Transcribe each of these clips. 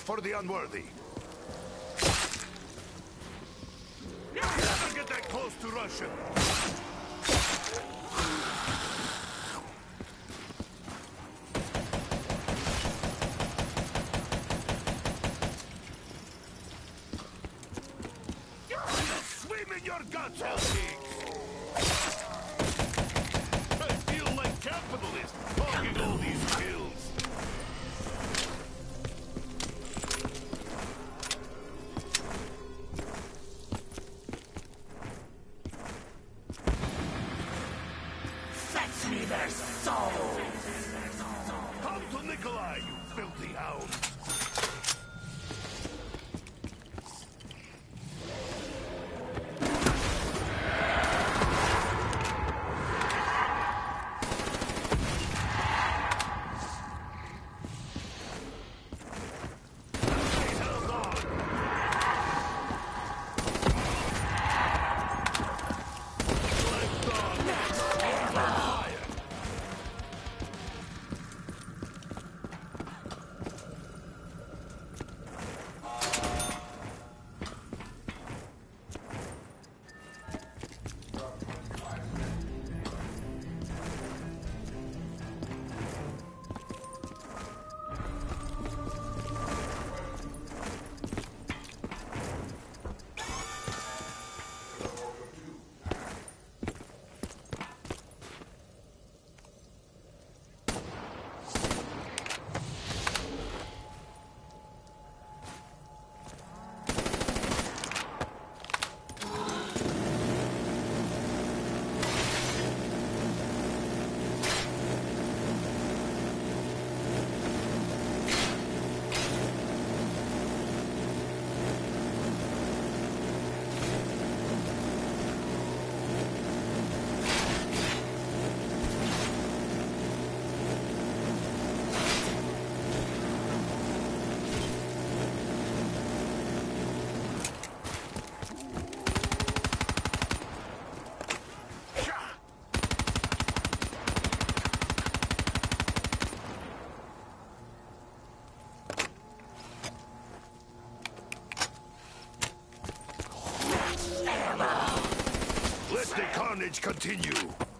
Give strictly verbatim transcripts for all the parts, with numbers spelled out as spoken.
for the unworthy. Never get that close to Russian. Swim in your guts, Helsinki! I feel like capitalists hogging all these kills. Fetch me their souls! Come to Nikolai, you filthy hound! Let the carnage continue.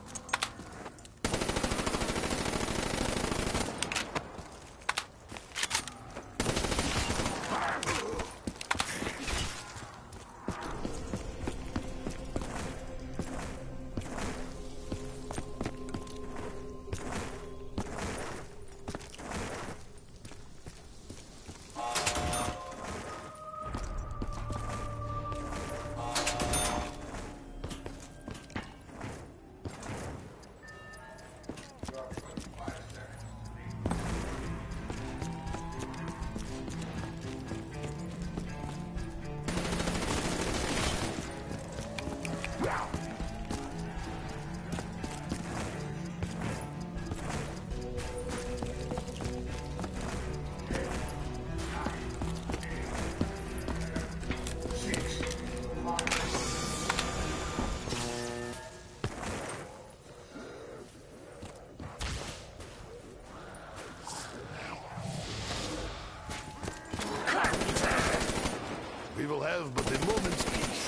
We will have but a moment's peace.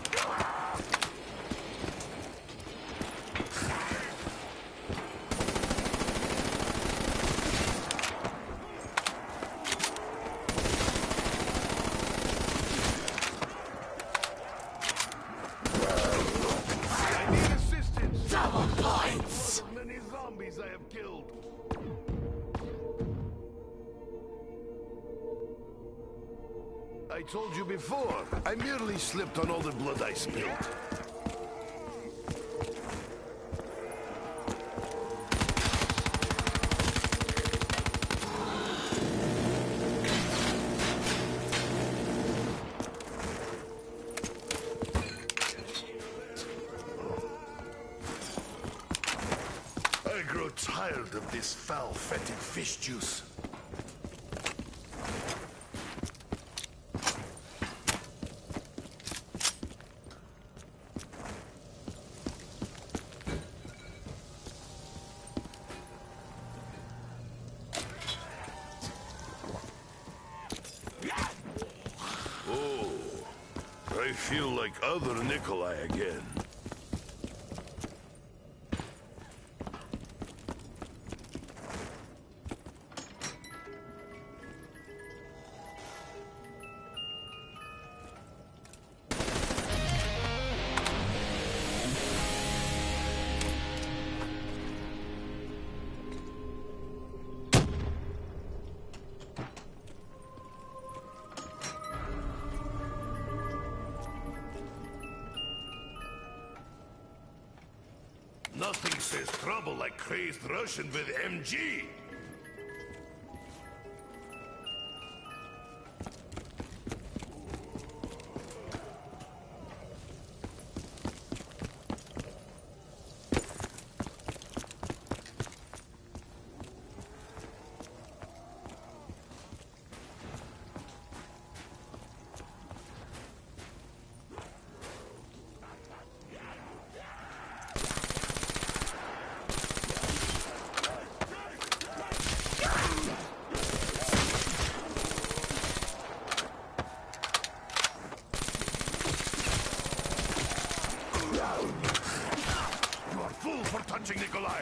I need assistance. Double points! How many zombies I have killed. I told you before, I merely slipped on all the blood I spilled. I grow tired of this foul, fetid fish juice. I feel like other Nikolai again. Nothing says trouble like crazed Russian with M G. You are fool for touching Nikolai!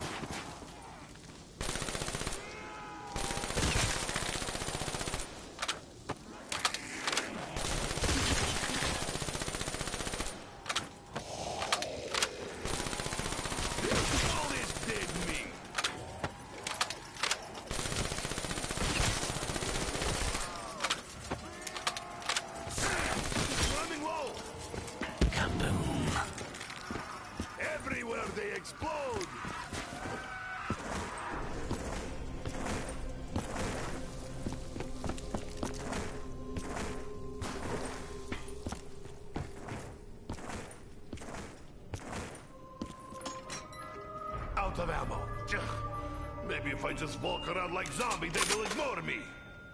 All this dead meat! Running low! Everywhere they explode! Out of ammo. Ugh. Maybe if I just walk around like zombie, they will ignore me.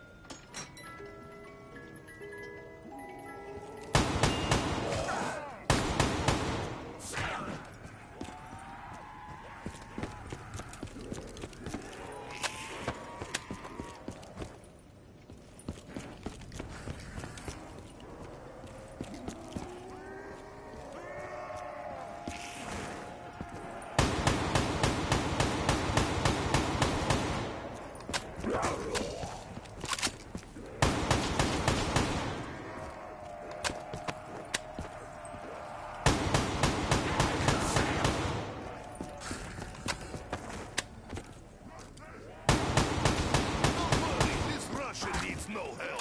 No help.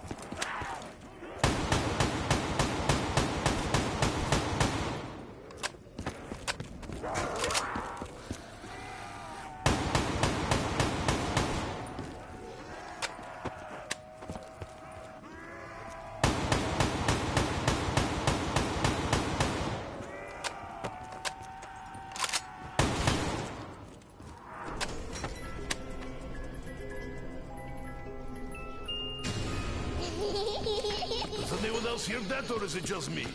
Does anyone else hear that, or is it just me?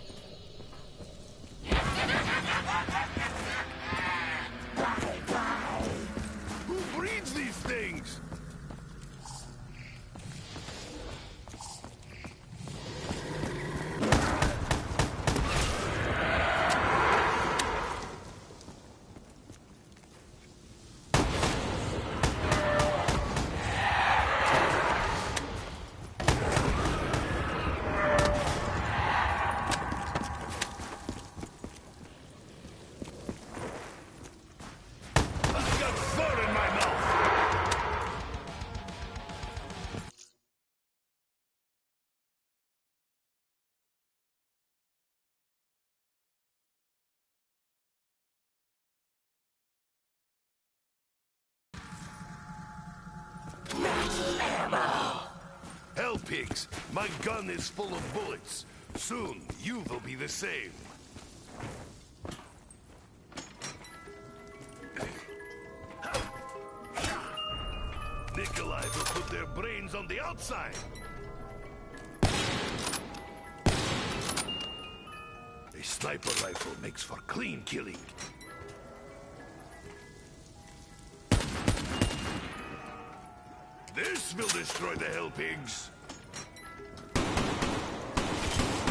Who breeds these things? Hell, pigs! My gun is full of bullets. Soon, you will be the same. Nikolai will put their brains on the outside. A sniper rifle makes for clean killing. This will destroy the Hell Pigs.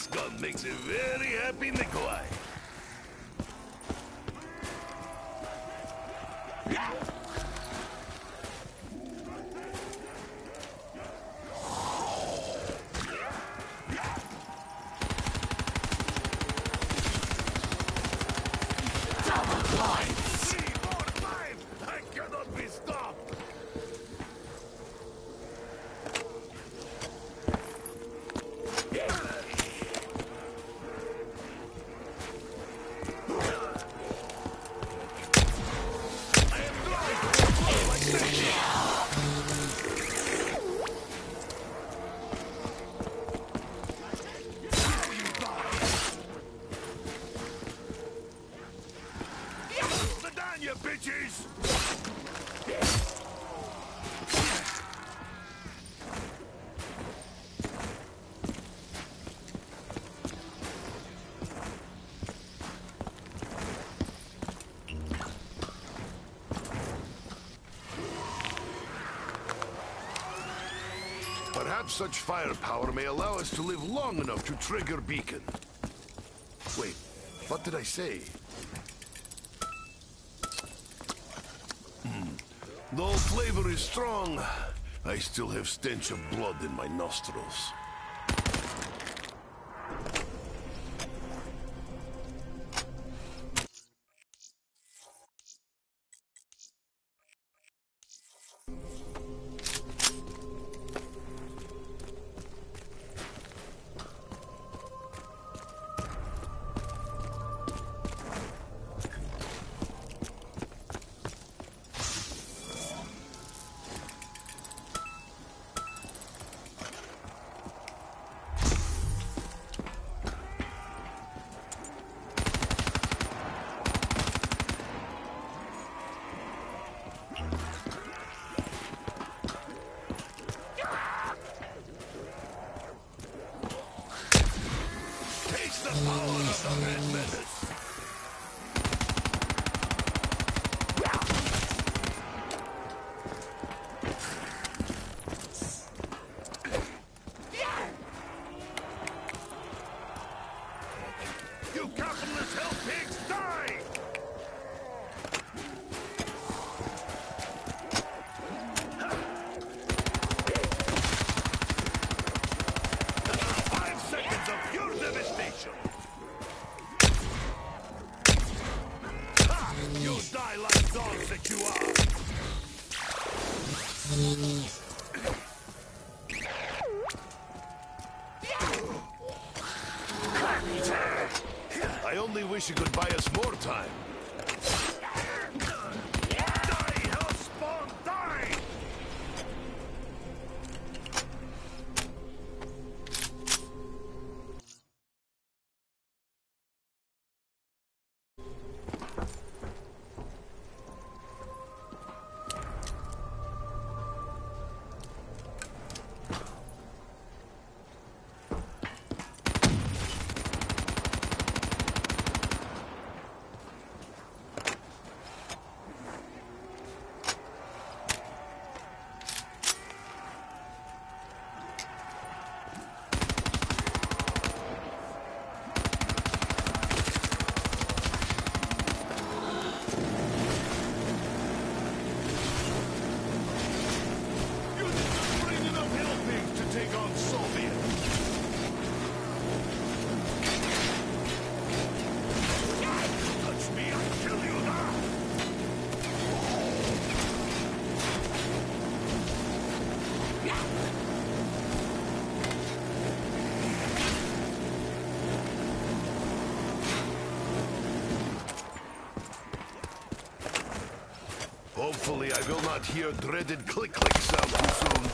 gun makes a very happy Nikolai. Perhaps such firepower may allow us to live long enough to trigger beacon. Wait, what did I say? Hmm. Though flavor is strong, I still have stench of blood in my nostrils. I only wish you could buy us more time. Die, Hellspawn, die! Hopefully I will not hear dreaded click-click sound too soon.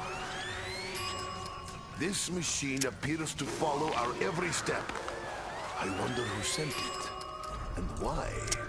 This machine appears to follow our every step. I wonder who sent it, and why.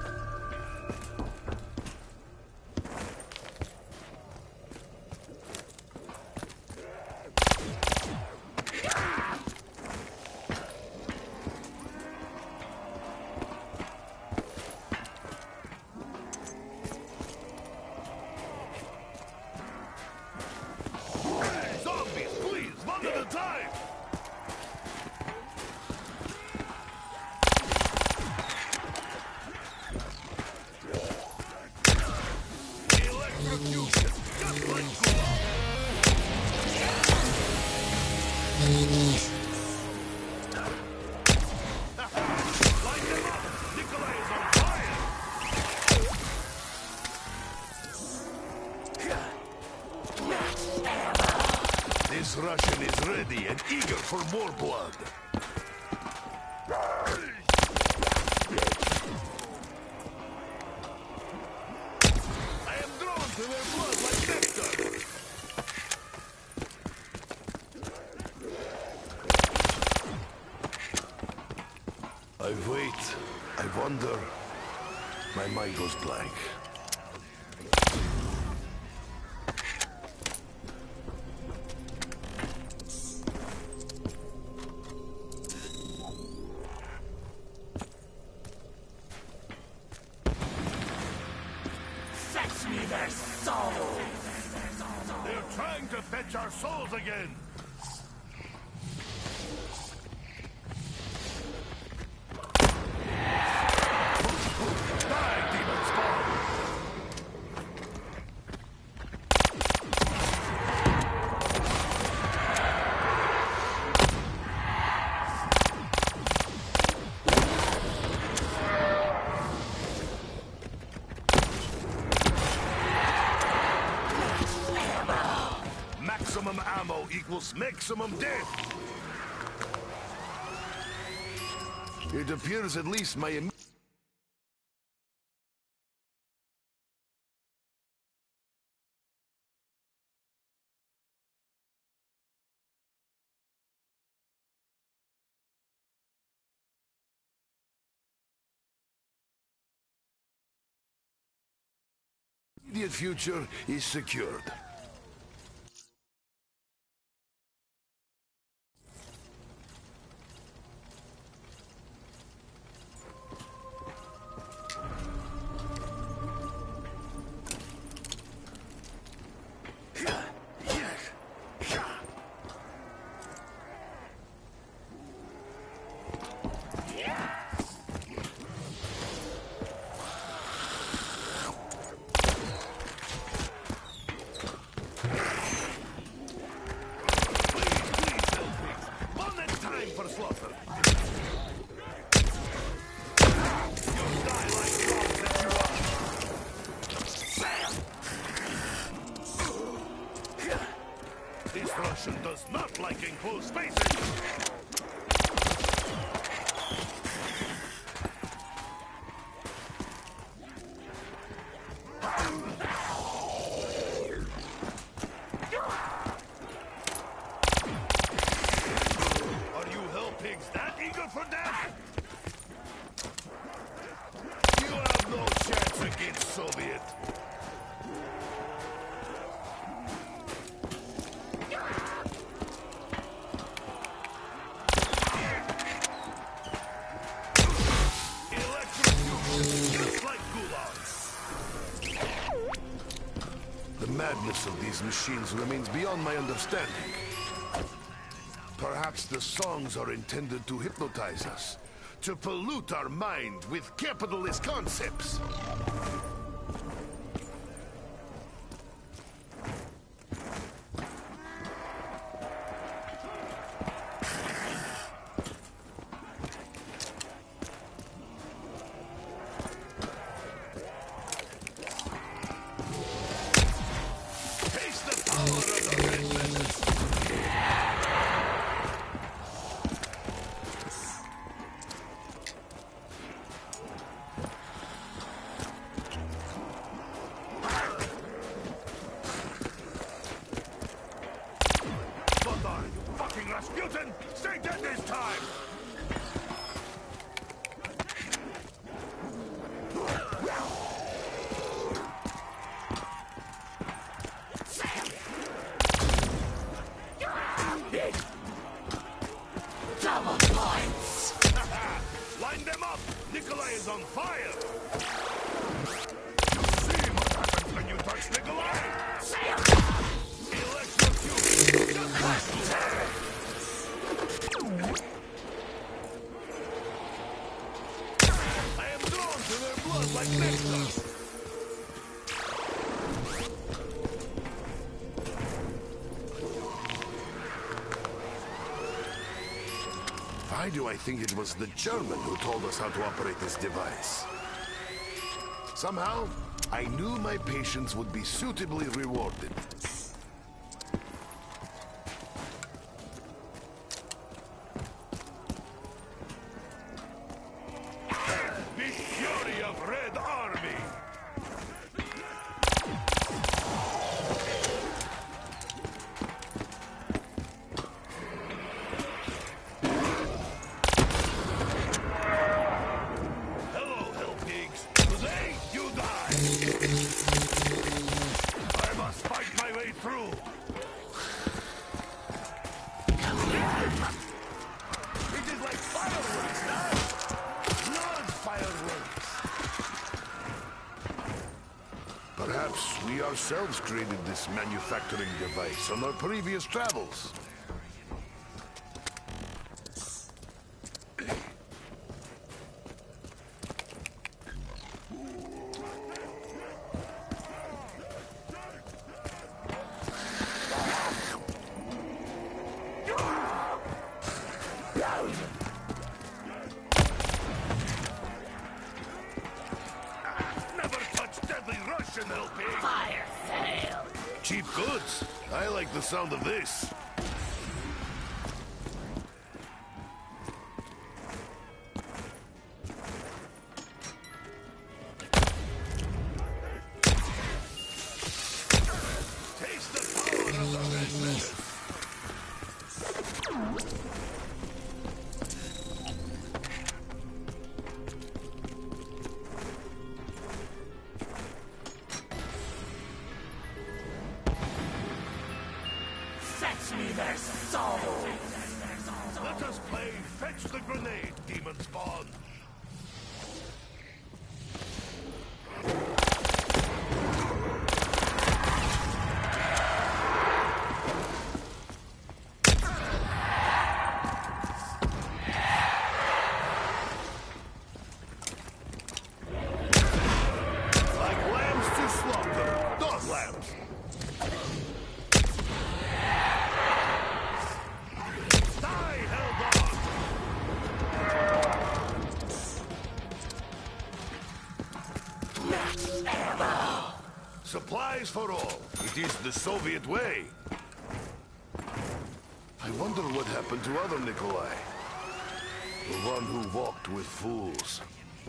This Russian is ready and eager for more blood. I am drawn to their blood like nectar. I wait, I wonder. My mind goes blank. Fetch me their souls! They're trying to fetch our souls again! Die, demon spawn! Maximum ammo equals maximum death! It appears at least my im- immediate future is secured. This Russian does not like enclosed spaces! Are you hell pigs that eager for death? You have no chance against Soviet. The madness of these machines remains beyond my understanding. Perhaps the songs are intended to hypnotize us, to pollute our mind with capitalist concepts. Rasputin, stay dead this time! Double points! Line them up! Nikolai is on fire! You see what happens when you touch Nikolai? Electrocute! Just like I am drawn to their blood like nectar! Why do I think it was the German who told us how to operate this device? Somehow, I knew my patience would be suitably rewarded. The fury of Red Army! I must fight my way through. It is like fireworks now. Not fireworks. Perhaps we ourselves created this manufacturing device on our previous travels. Fire sale! Cheap goods. I like the sound of this. Taste the power of the red metal. Fetch me their souls! Let us play Fetch the Grenade, Demon Spawn. Like lambs to slaughter, dog lambs. Supplies for all. It is the Soviet way. I wonder what happened to other Nikolai. The one who walked with fools.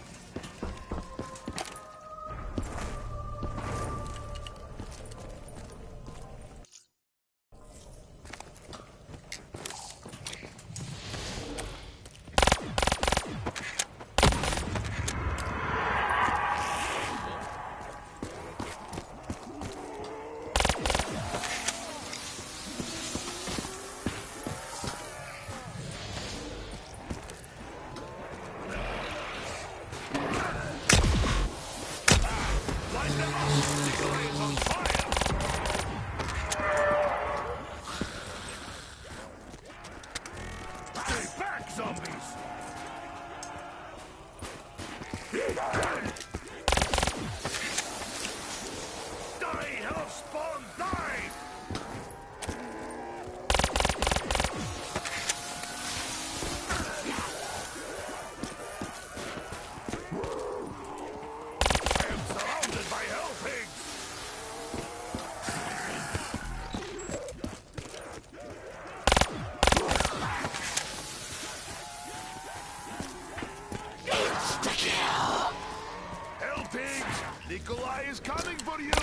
Nikolai is coming for you!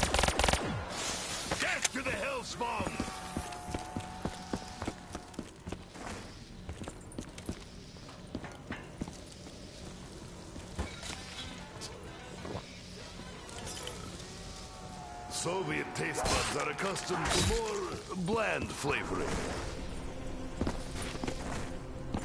Death to the Hellspawn! Soviet taste buds are accustomed to more bland flavoring.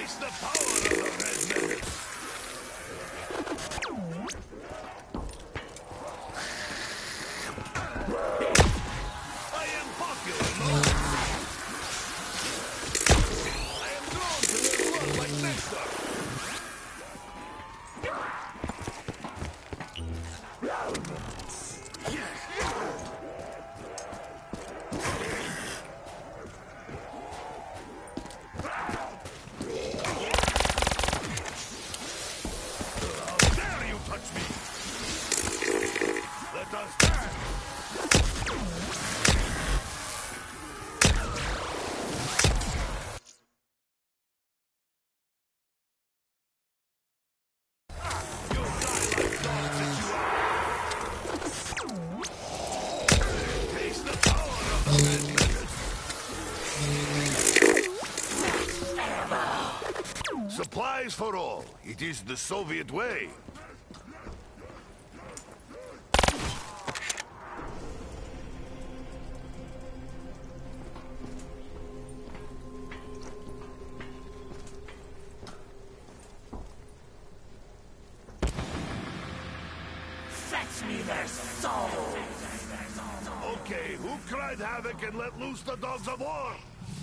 Taste the power of the Red Menace! I am popular, no? I am drawn to their blood like nectar! Supplies for all. It is the Soviet way. Fetch me their souls! Okay, who cried havoc and let loose the dogs of war?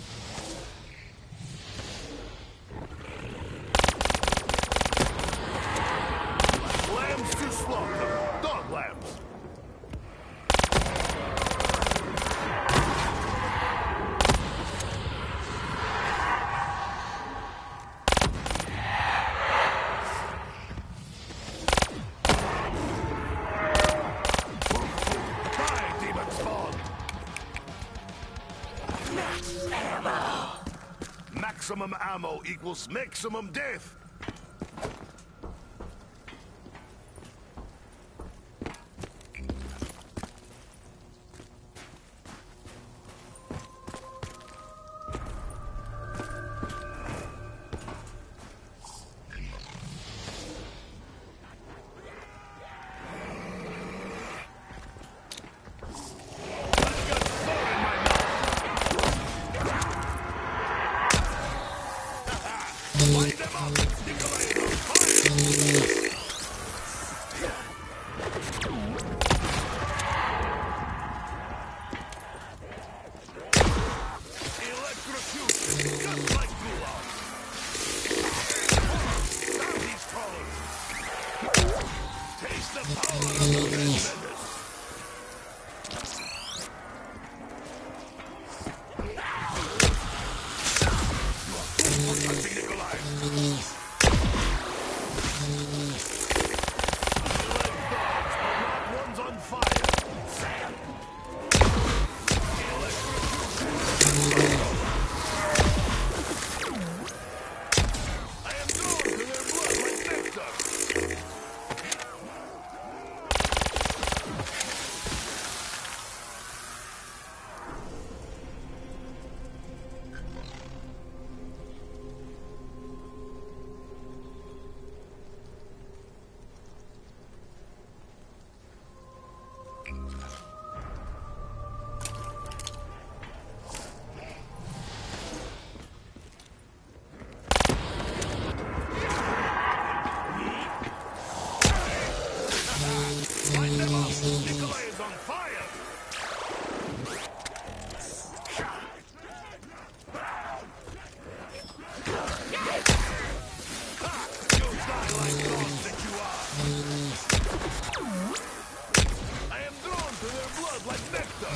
Lambs to slaughter. Dog lambs. Die, demon spawn. Max ammo! Maximum ammo equals maximum death. Light them up! Nikolai is on fire! Electrocution, just like Gulag! Down these crawlers! Taste the power of the Red Menace! Touching Nikolai! One's on fire! I am drawn to their blood like nectar! Light them up! Nikolai is on fire! Ha! You'll die like dogs that you are! I am drawn to their blood like nectar!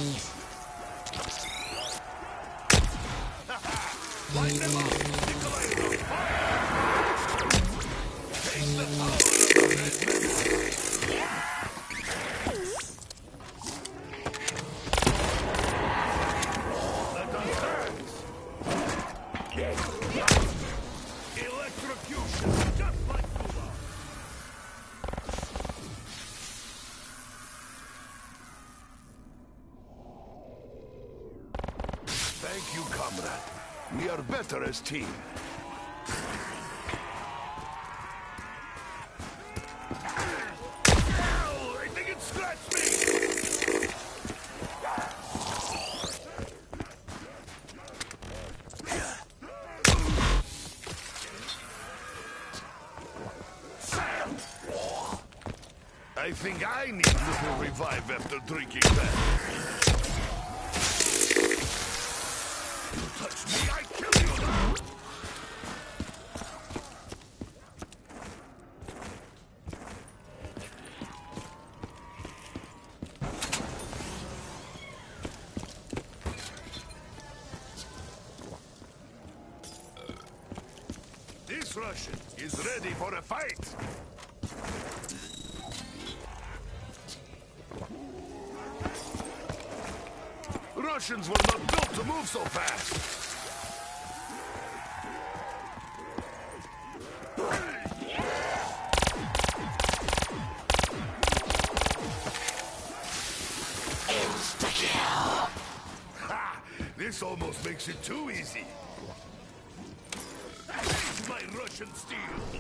Ha ha! Light them up! Nikolai is on fire! Taste the power of the Red Menace! Let us dance! Electrocution, just like Gulag! Thank you, comrade. We are better as team. Ow! I think it scratched me! I think I need a little revive after drinking that. You touch me, I kill you now! This Russian is ready for a fight! Russians were not built to move so fast! Insta-kill! Ha! This almost makes it too easy! Taste my Russian steel!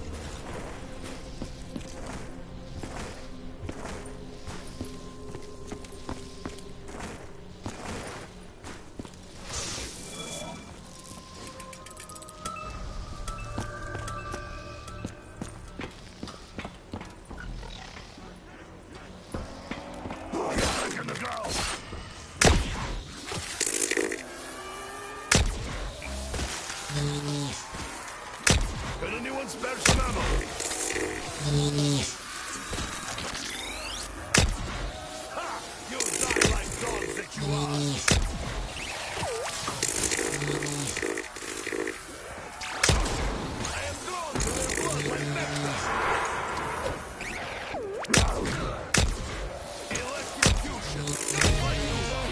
Can anyone spare some ammo? Ha! You die like dogs that you are! I am drawn to their blood like nectar! Electrocution, just like you are!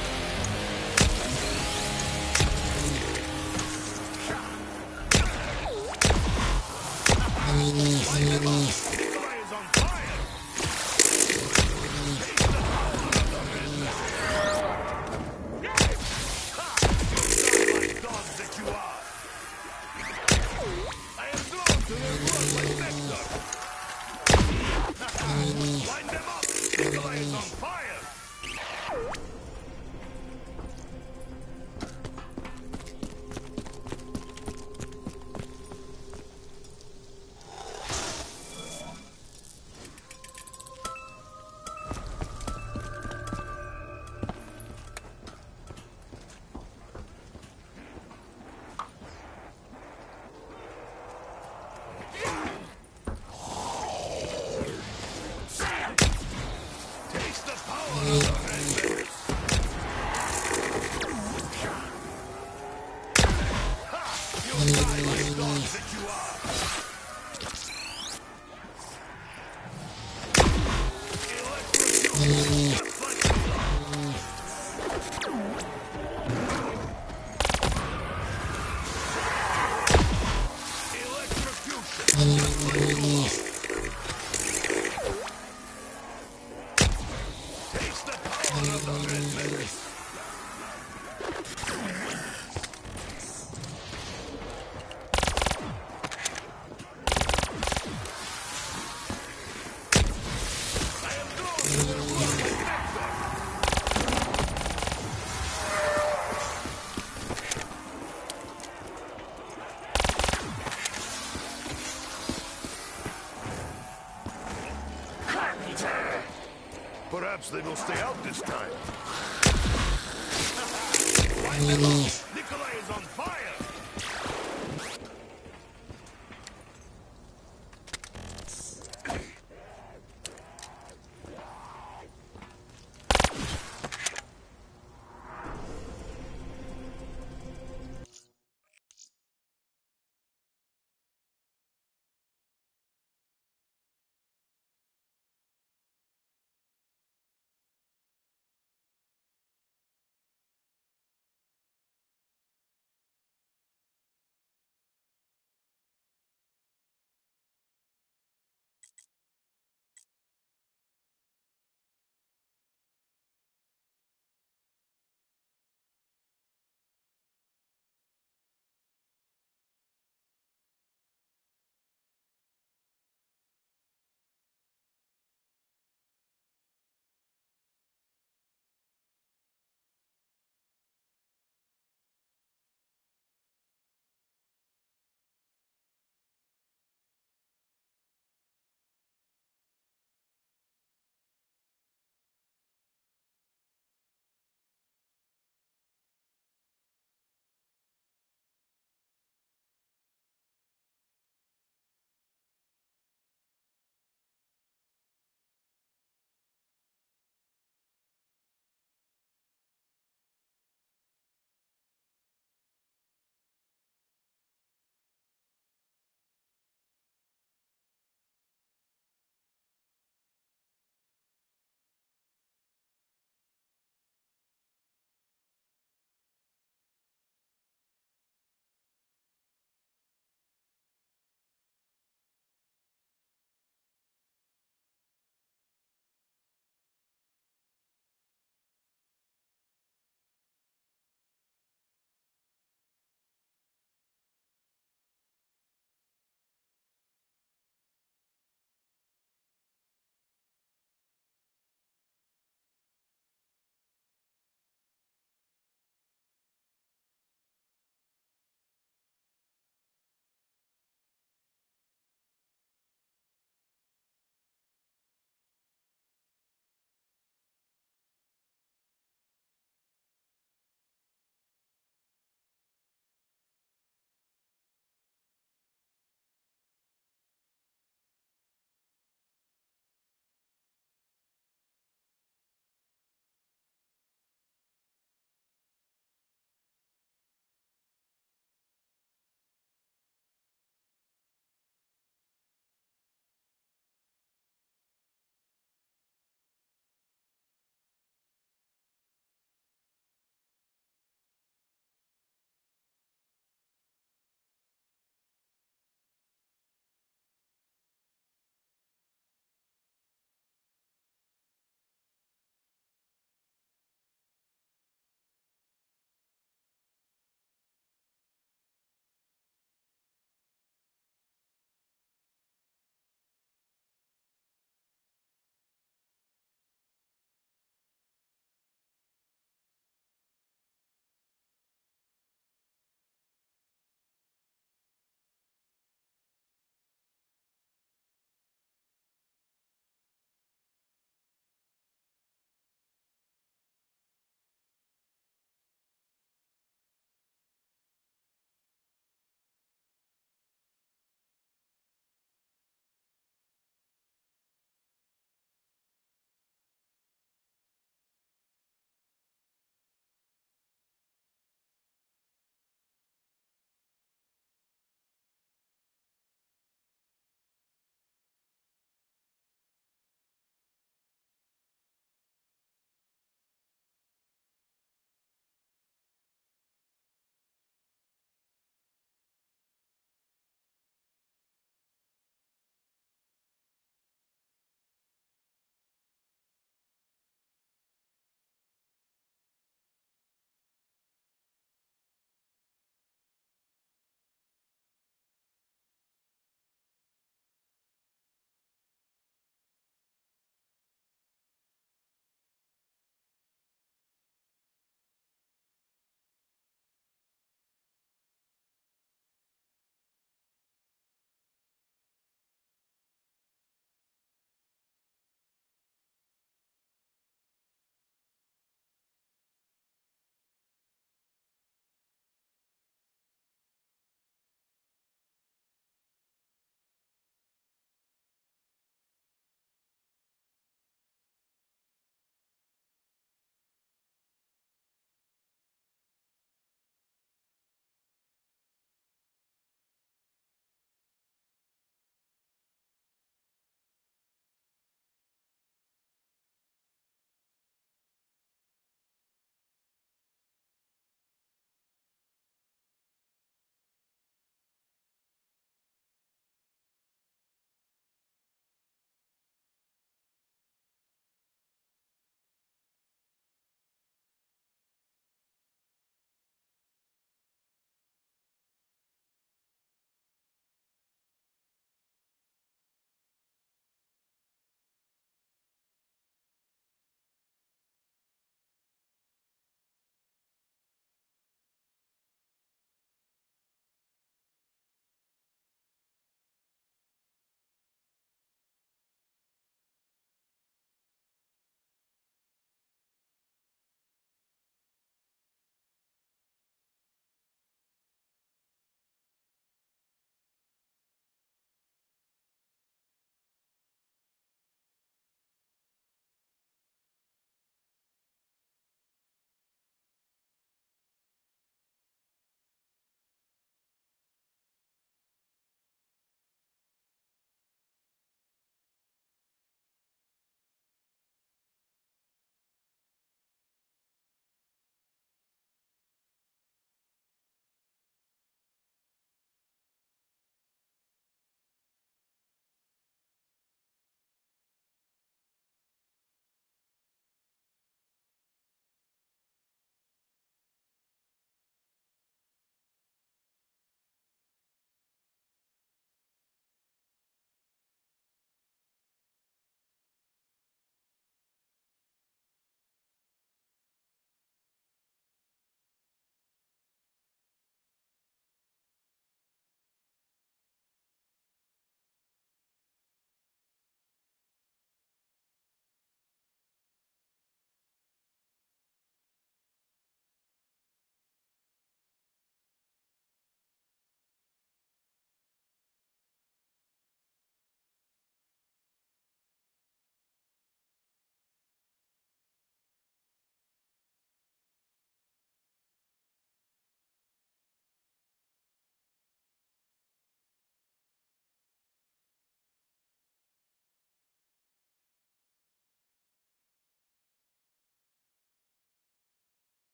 Light them up! Nikolai is on fire! Take the power of the business! Ha! You die like dogs that you are! I am drawn to their blood like nectar! Line them up! Nikolai is on fire! Taste the power of the red berries! Ha! You die like dogs that you are! Electrocution, just like you are! Electrocution, just like you are! Taste the power of the red berries! I am drawn to their blood like nectar! Carpenter! Perhaps they will stay out this time. Light them up! Nikolai is on fire!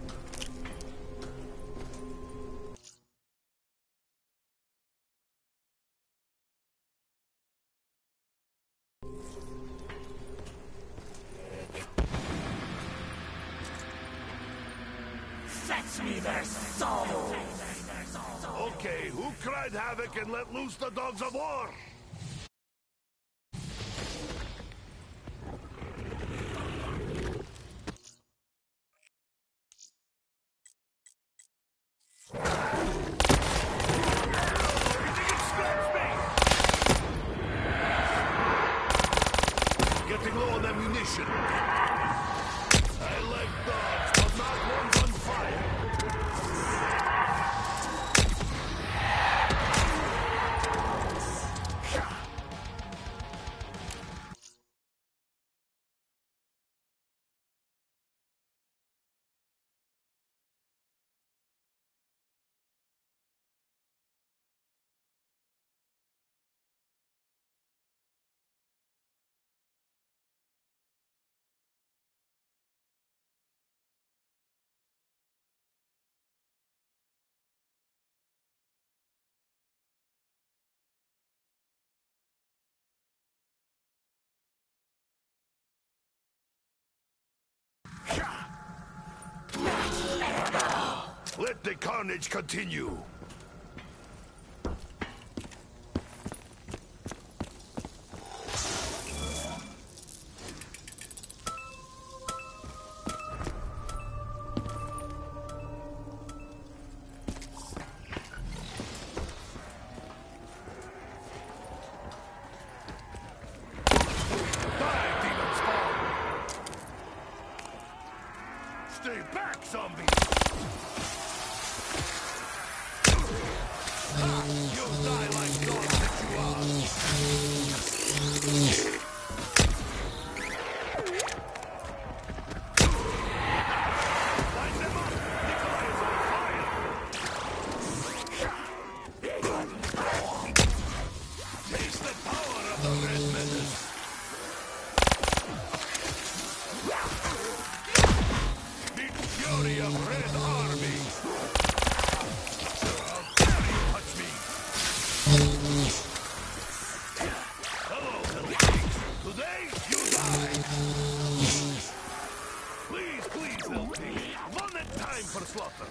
Fetch me their souls! Okay, who cried havoc and let loose the dogs of war? Getting low on ammunition. I like dogs, but not ones on fire. Let the carnage continue. Die, demon spawn! Stay back, zombies! You'll die like dogs that you are. Light them up! Nikolai is on fire! Taste the power of the Red Menace! The fury of Red Army! Hello, Hellkings. Today, you die. Please, please, Hellking. One at time for slaughter.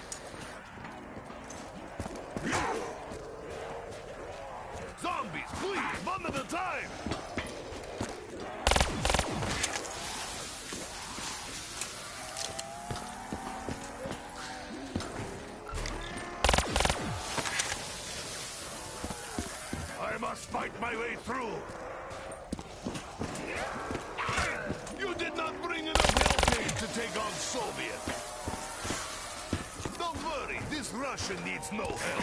Zombies, please, one at a time. I must fight my way through. You did not bring enough Hellcade to take on Soviet. Don't worry, this Russian needs no help.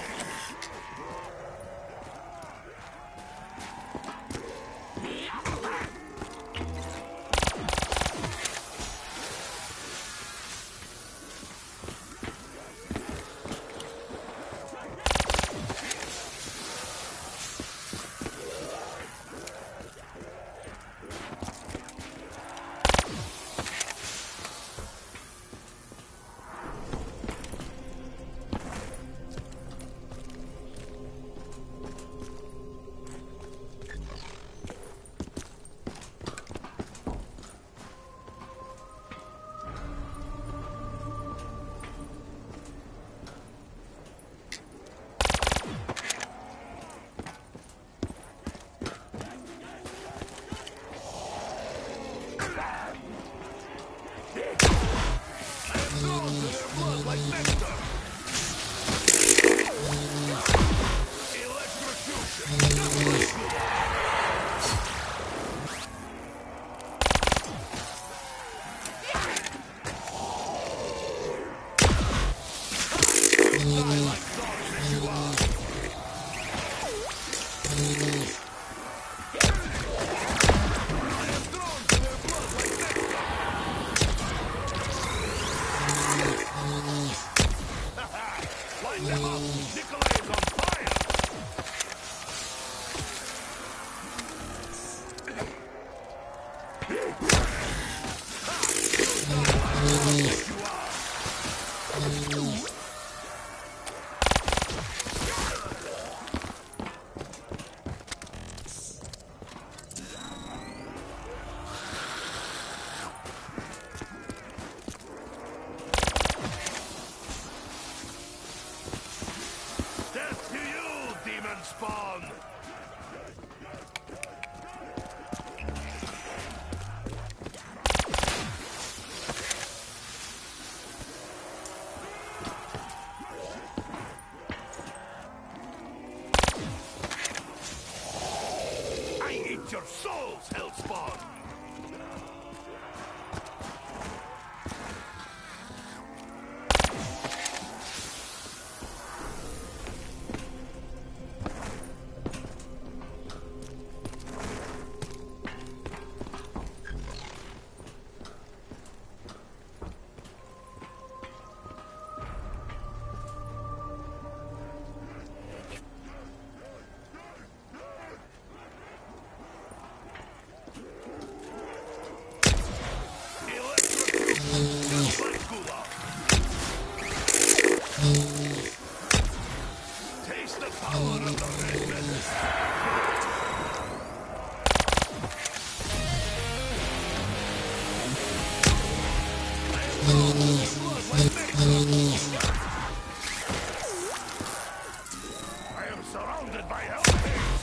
I am surrounded by hellfish.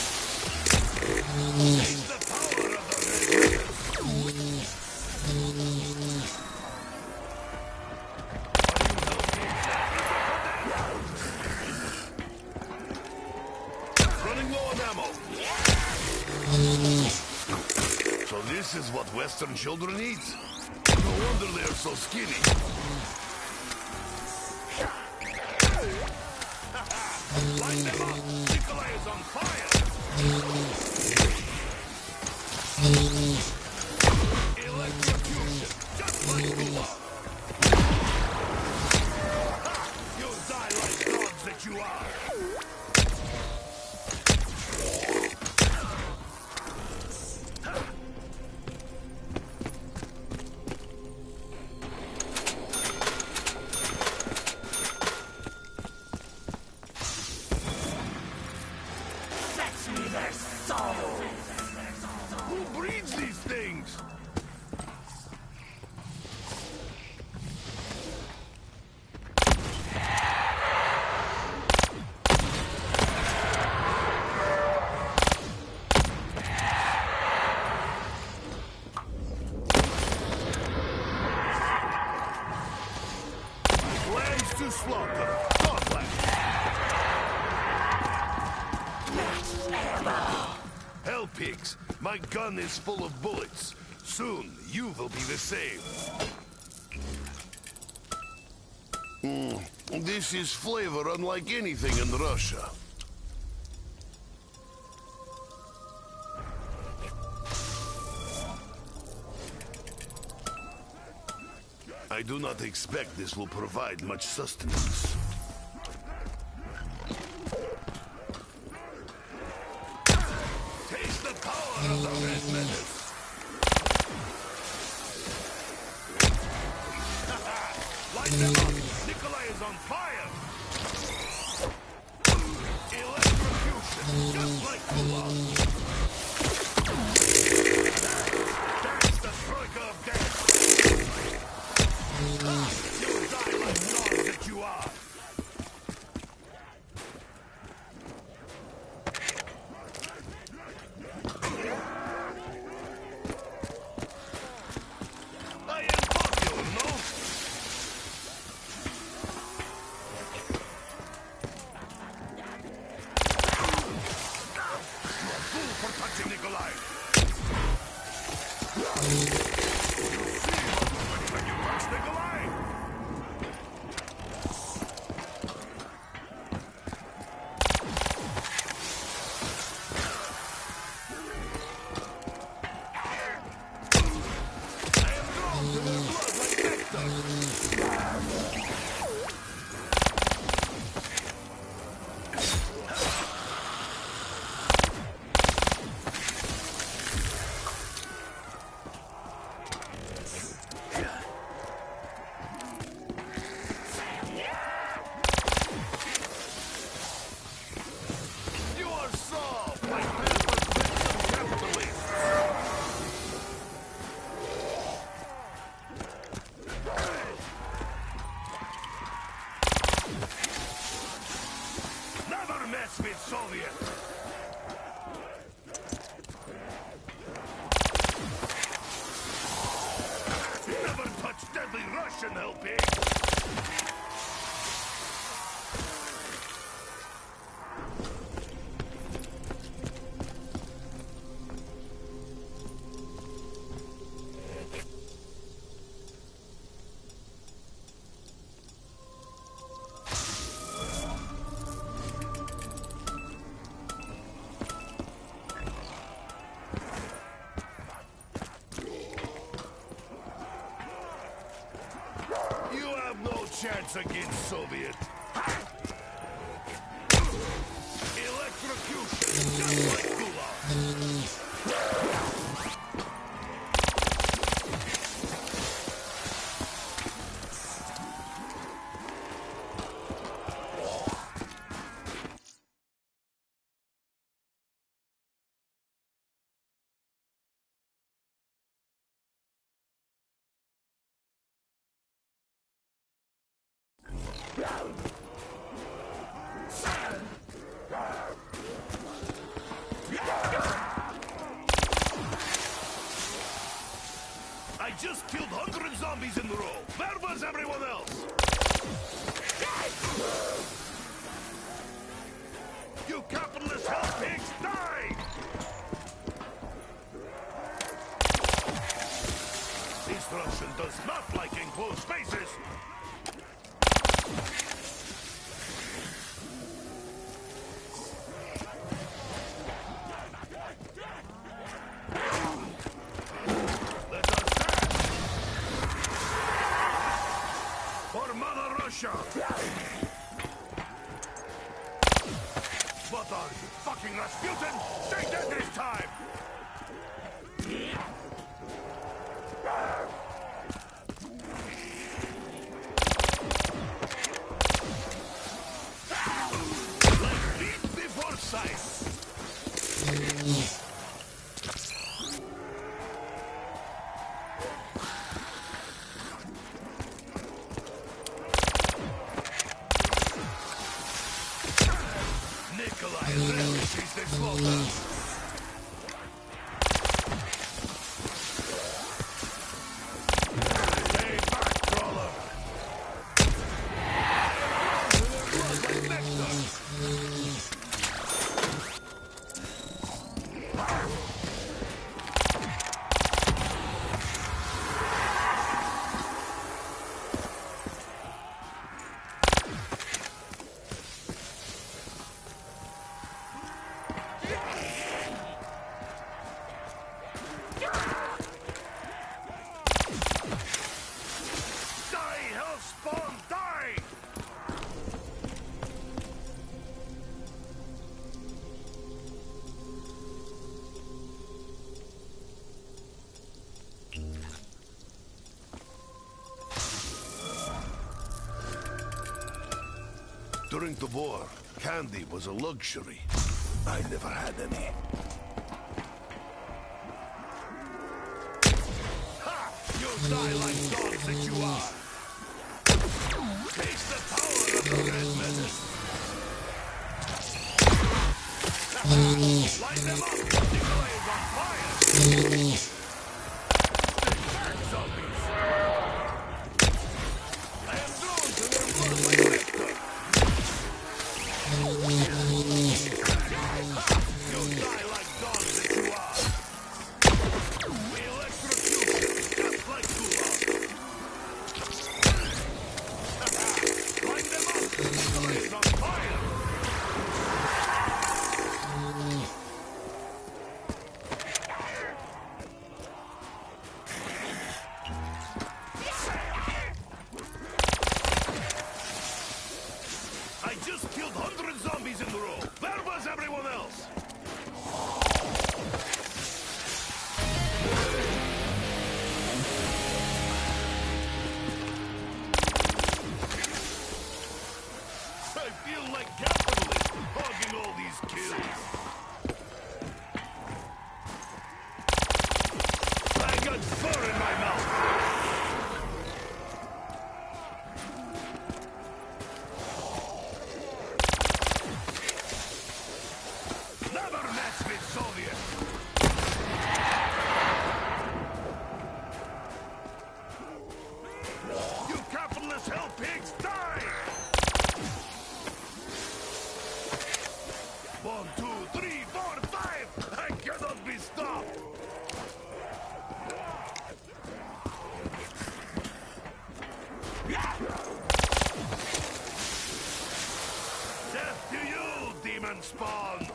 Taste the power of the red menace. Running low on ammo. So this is what Western children eat? No wonder they are so skinny. Light them up! Nikolai is on fire! Electrocution, just like Gulag. You die like dogs that you are! Fetch me their souls! Who breeds these things? Lambs to slaughter. Godland. Hell pigs, my gun is full of bullets. Soon, you will be the same. Mm, this is flavor unlike anything in Russia. I do not expect this will provide much sustenance. Taste the power of the red menace. Light them up! Nikolai is on fire! Electrocution, just like Gulag. That's the troika of death. You die like dogs that you are. I am popular, no? You are fool for touching Nikolai. You see what happens when you touch Nikolai? I am drawn to their blood like nectar. You are solved like Pamper's victim capitalists. Never mess with Soviet. Never touch deadly Russian, L P. You have no chance against Soviet. Electrocution, just like I just killed one hundred zombies in a row. Where was everyone else? You capitalist hell pigs, die! Destruction does not like enclosed spaces. Let us dance! For Mother Russia! What are you, fucking Rasputin? Stay dead this time! Like meat before sight! Nikolai really sees the slaughter. Stay back, crawler. Blood like nectar. Die, hellspawn, die! During the war, candy was a luxury. I never had any. Ha! You'll die like dogs that you are! Taste the power of the red menace! Light them up! Nikolai is on fire! Stay back, zombies! I am drawn to their blood like nectar! You'll die like dogs that you are! We electrocute you, just like Gulag! Light them up! Nikolai is on fire! I just killed one hundred zombies in a row. Where was everyone else? I feel like capitalist hogging all these kills. I got fur in my mouth. Never match with Soviet. You capitalist hell pigs, die! One, two, three, four, five! I cannot be stopped! Death to you, demon spawn!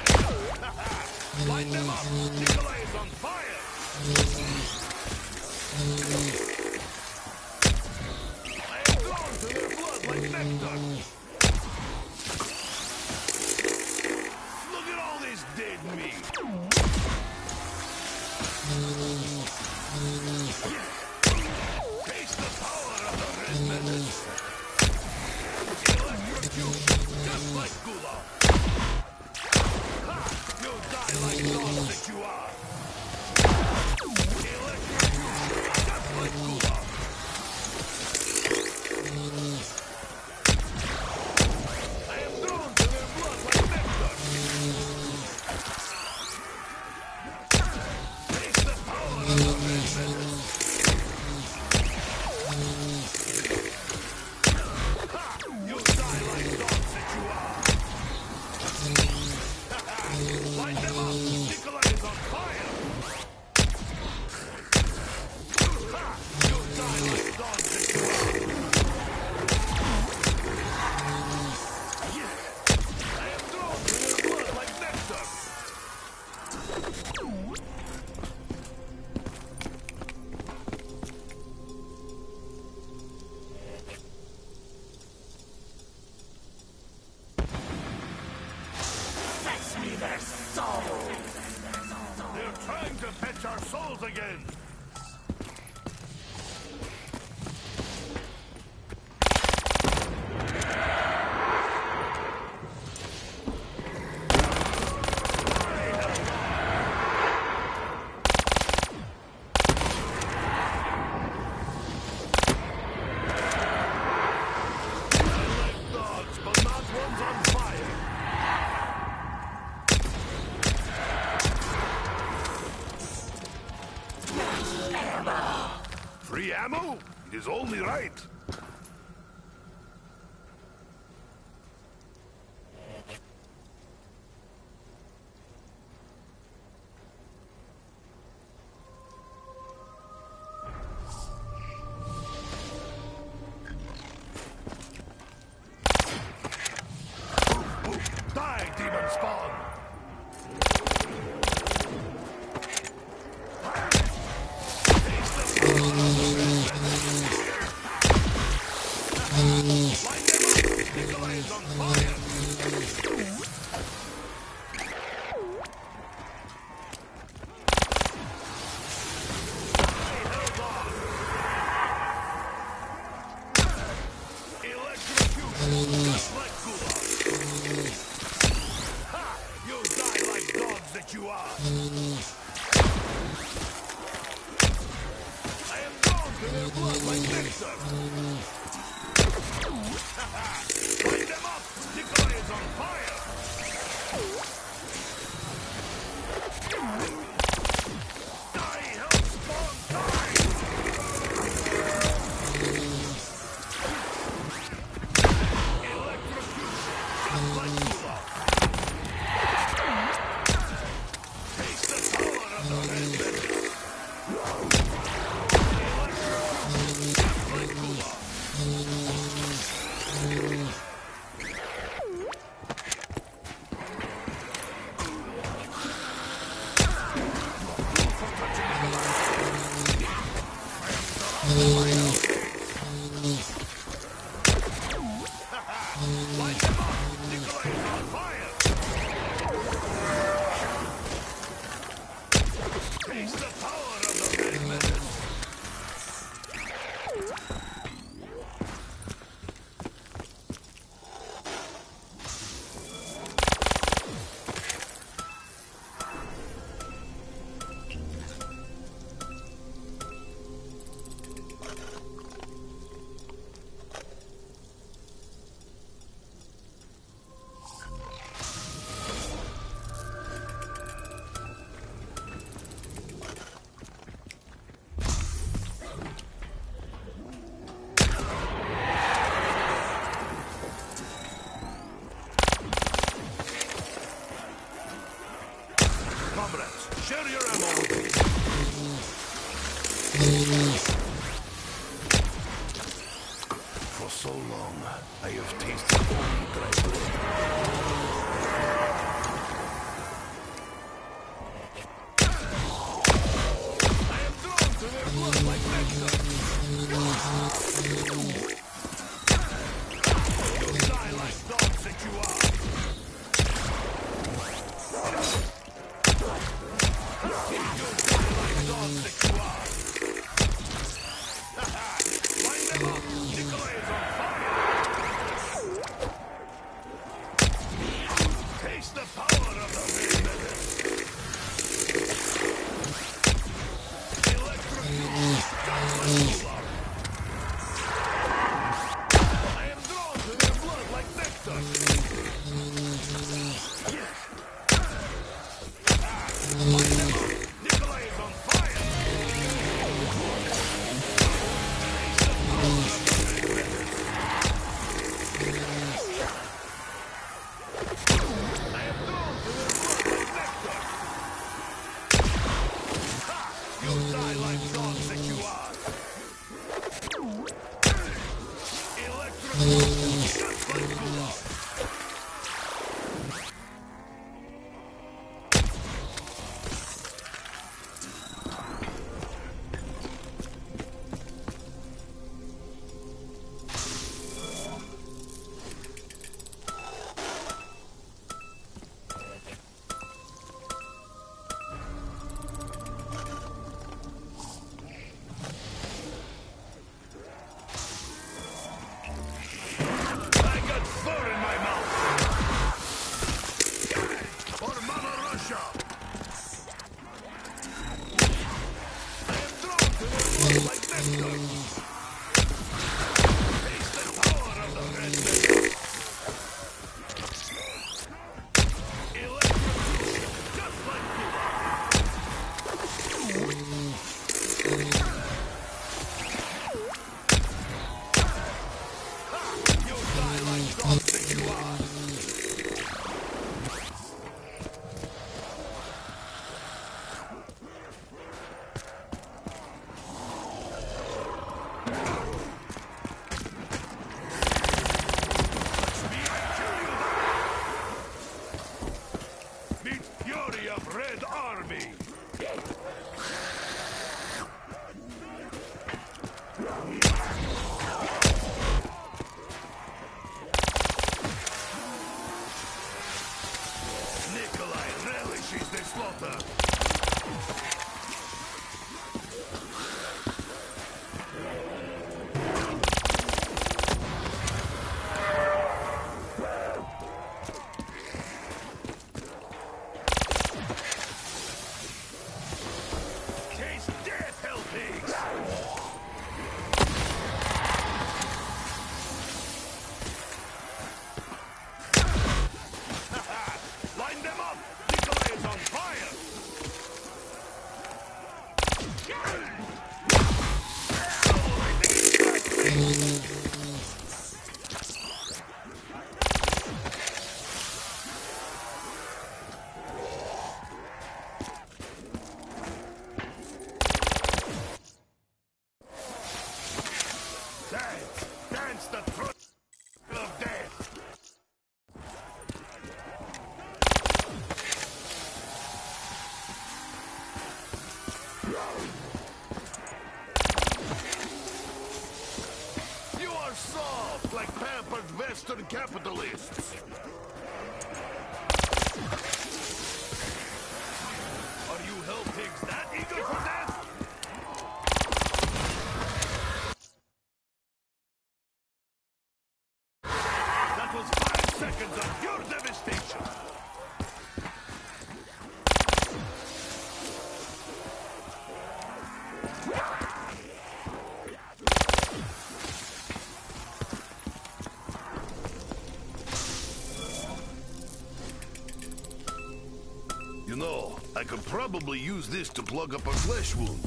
Light them up! Nikolai is on fire! I am drawn to their blood like nectar. Look at all this dead meat. Taste the power of the red menace. Electrocute, just like Gulab. Ha! You'll die like dogs that you are. Electrocute, just like Gulab. I am drawn to their blood like nectar. Taste the power of the red menace. Light them up! Nikolai is on fire! Ha! You'll die like dogs that you are! I am drawn to your blood like nectar! Fetch me their souls! They're trying to fetch our souls again! Free ammo? It is only right. Die, demon spawn! Light them up! Nikolai is on fire! Die, Hellbog! Electrocute, just like Gulab! Ha! You'll die like dogs that you are! I am drawn to their blood like nectar! Light them up! Nikolai is on fire! Die, Hellspawn, die! Electrocute, just like Gulab! Taste the power of the red menace! Electrocute, just like Gulab! Light them up! Nikolai is on fire! Taste the power of the red menace! Comrades, share your ammo with me. For so long, I have tasted only dry blood. I am drawn to their blood like that. Western capitalists. Are you hell pigs that eager for death? That was five seconds of pure devastation. You know, I could probably use this to plug up a flesh wound.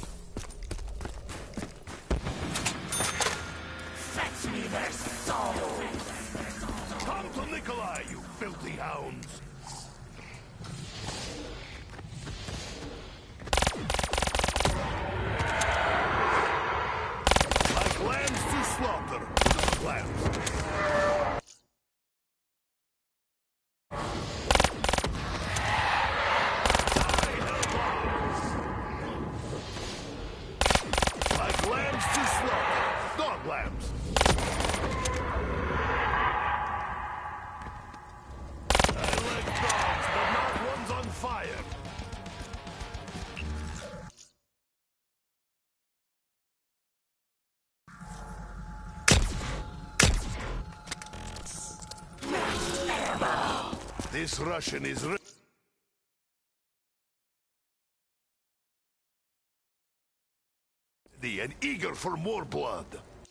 Fetch me their souls! Come to Nikolai, you filthy hounds! Like lambs to slaughter, lambs. Lambs to slaughter. Dog lambs. I like This Russian is ready and eager for more blood.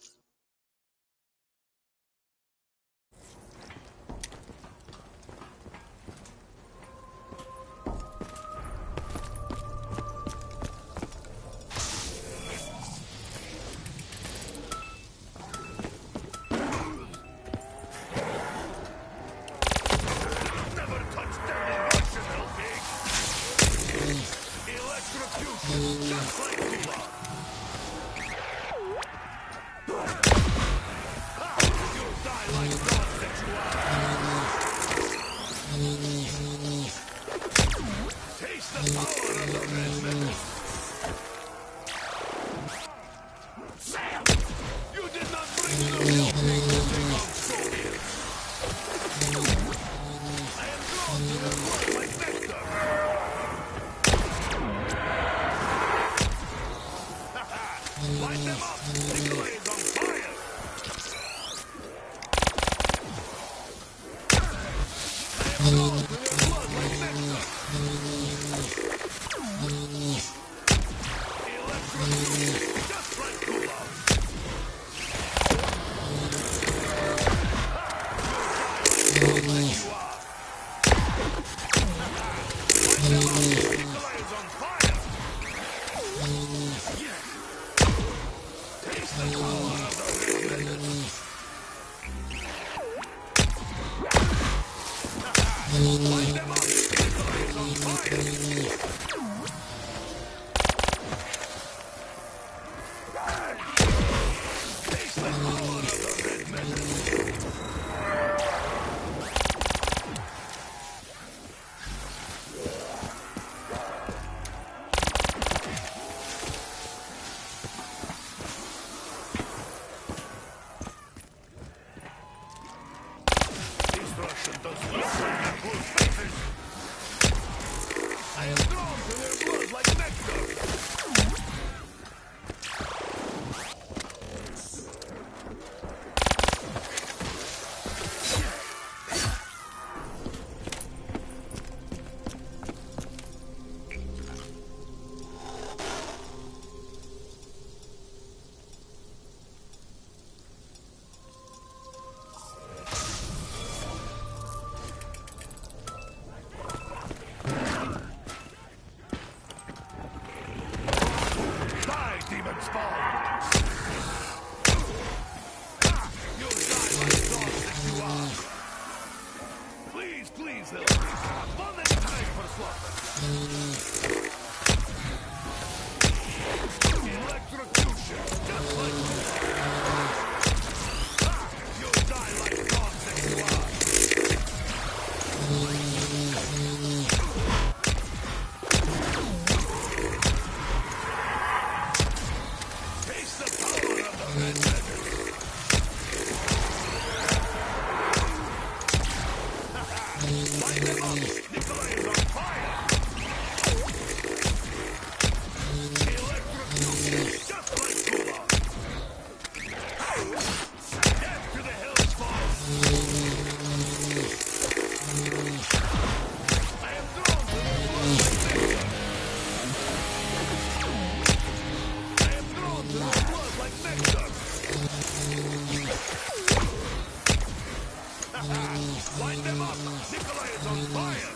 Wind them up! Nikolai is on fire!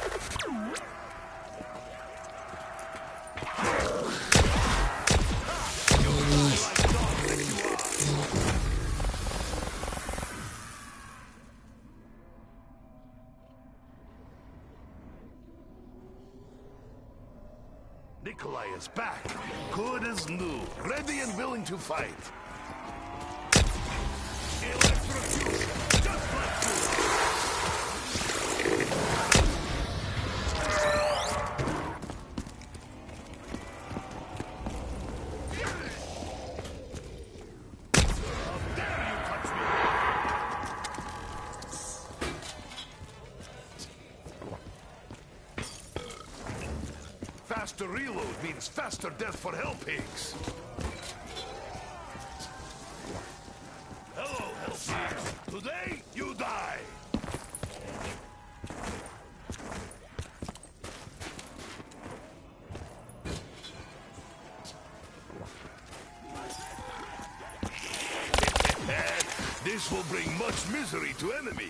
You'll die like dogs that you are! Nikolai is back, good as new, ready and willing to fight. Electrocution, just like you. How dare you touch me? Faster reload means faster death for hell pigs. Hello, hell pigs. Today, you die. This will bring much misery to enemy.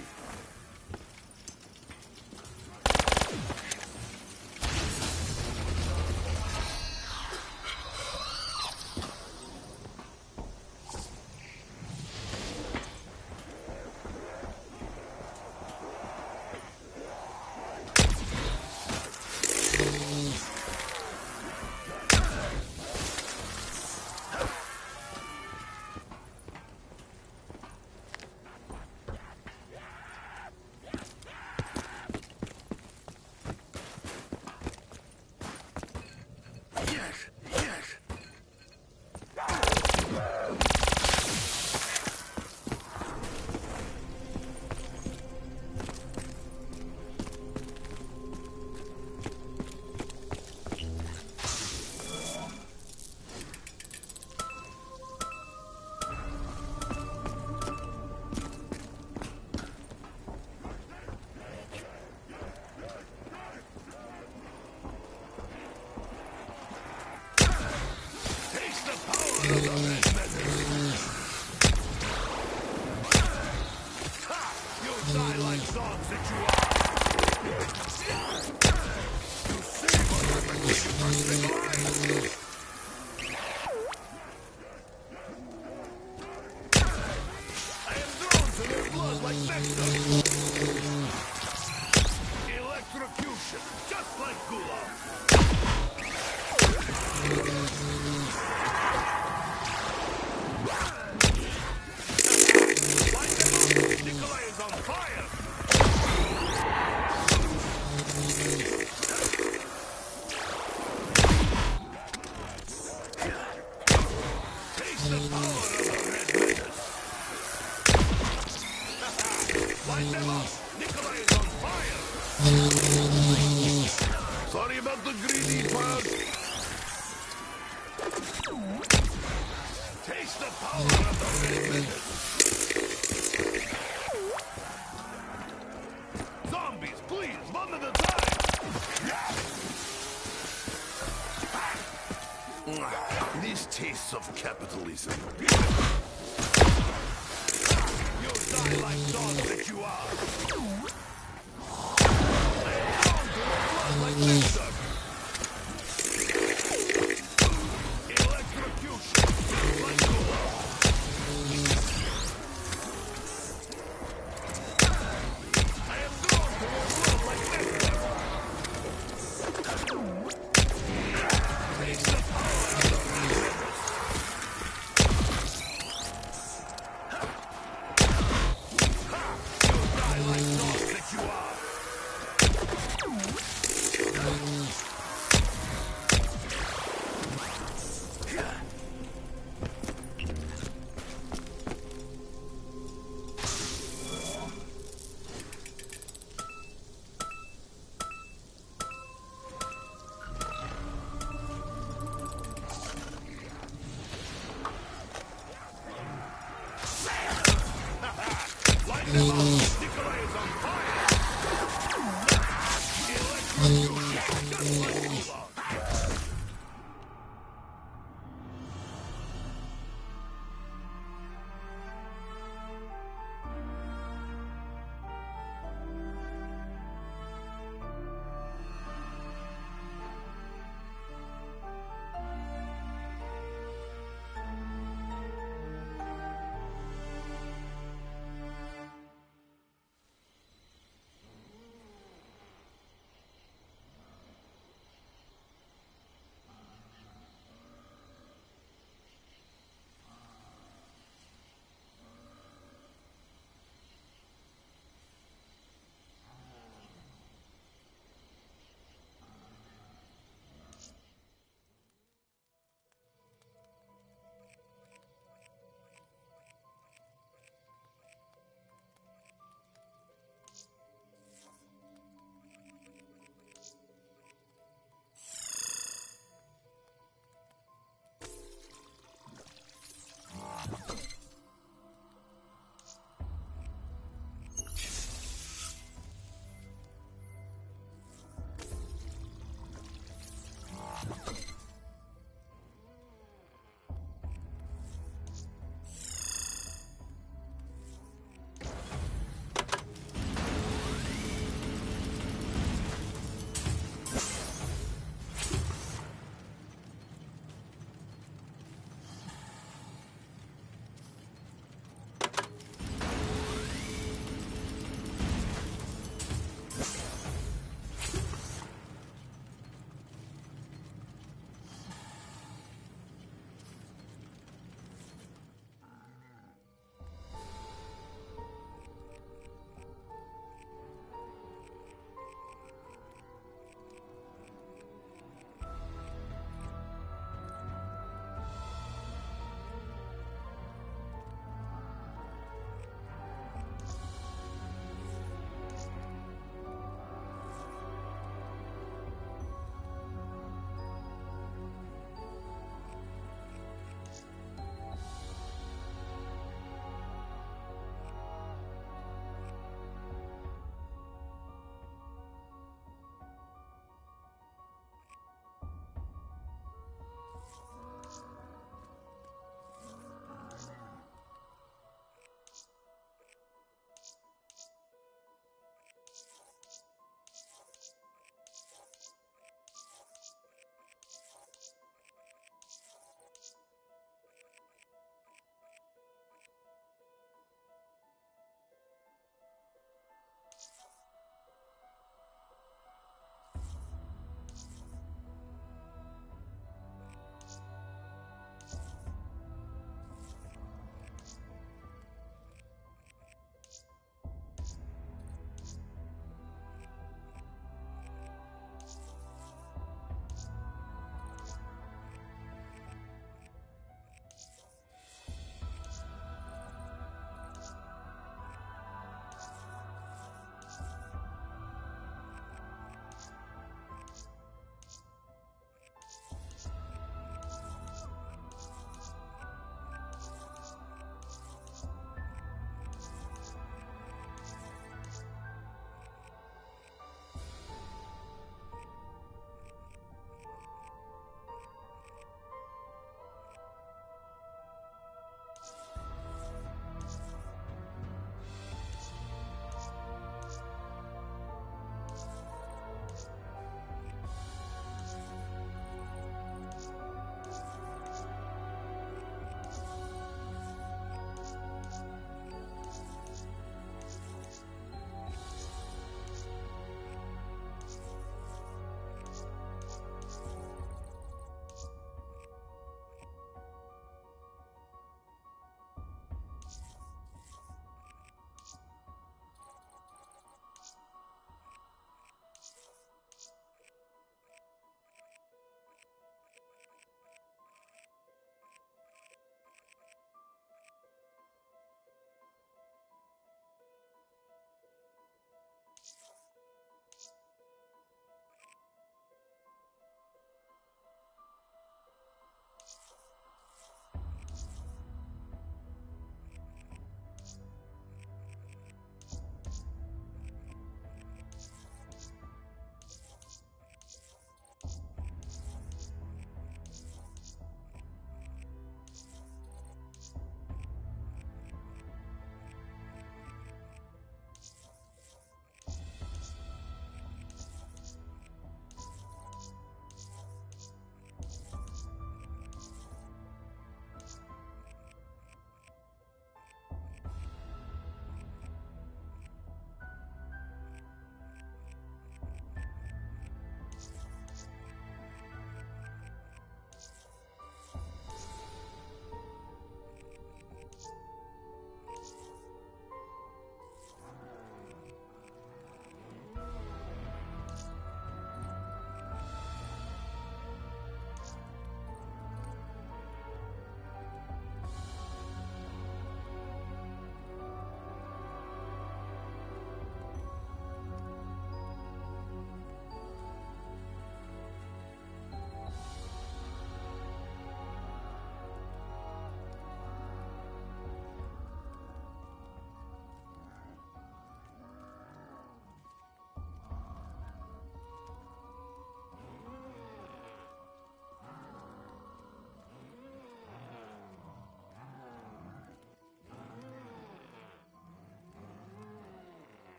Electrocution, just like Gulag. Nikolai is on fire! Taste the power of the red menace! Light them up! Nikolai is on fire! Sorry about the greedy part. Taste the power of the red menace! Zombies, please, one at a time! These tastes of capitalism. You'll die like dogs that you are! Like